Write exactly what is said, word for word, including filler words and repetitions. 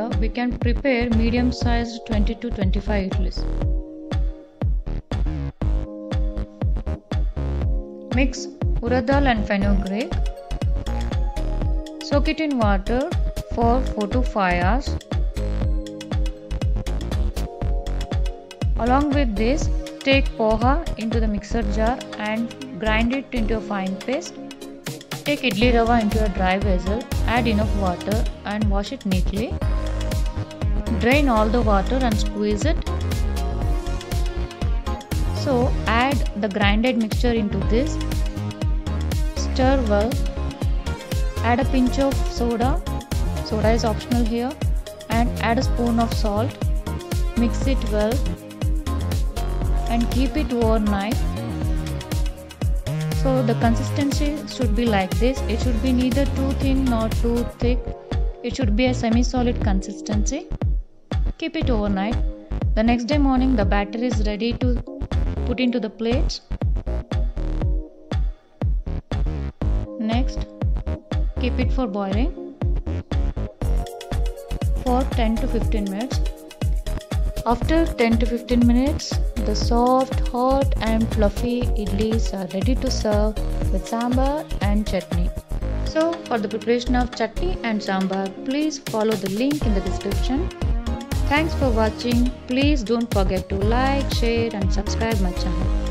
here we can prepare medium sized twenty to twenty-five idlis. Mix urad dal and fenugreek. Soak it in water for four to five hours. Along with this, take poha into the mixer jar and grind it into a fine paste. Take idli rava into a dry vessel, add enough water and wash it neatly. Drain all the water and squeeze it. So add the grinded mixture into this. Stir well. Add a pinch of soda. Soda is optional here. And add a spoon of salt. Mix it well. And keep it overnight. So the consistency should be like this. It should be neither too thin nor too thick. It should be a semi-solid consistency. Keep it overnight. The next day morning the batter is ready to put into the plates. Next, keep it for boiling for ten to fifteen minutes. After ten to fifteen minutes, the soft, hot and fluffy idlis are ready to serve with sambar and chutney. So for the preparation of chutney and sambar, please follow the link in the description. Thanks for watching. Please don't forget to like, share and subscribe my channel.